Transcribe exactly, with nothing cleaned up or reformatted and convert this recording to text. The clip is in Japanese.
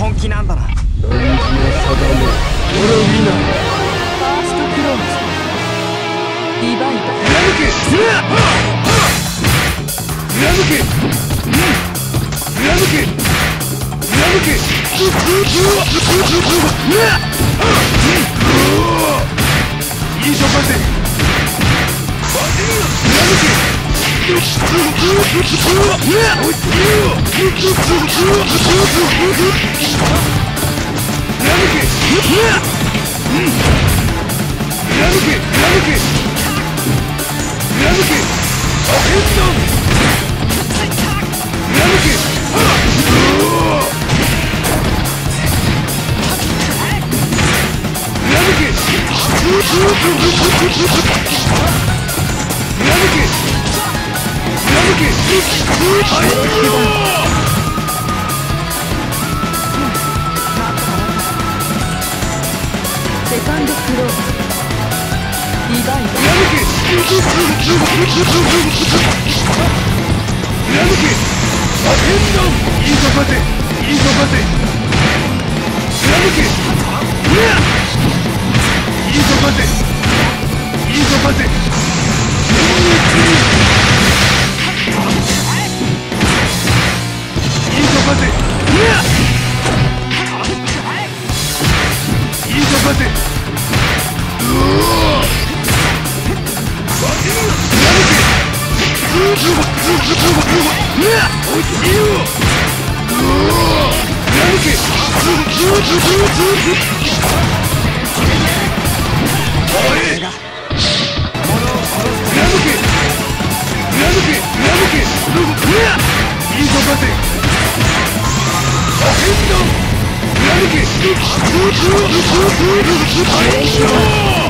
本気なんだな。 何時の定め、滅びない。 ファーストクローズディバイド。 貫け貫け貫け貫けいいぞ待て貫け貫けアヘンダン貫けセカンドクローズディバイド。 いいぞ